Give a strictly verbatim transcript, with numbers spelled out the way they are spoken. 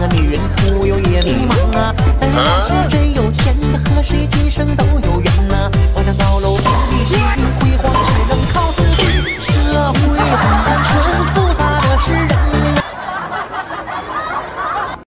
女人忽悠也迷茫啊。但要是这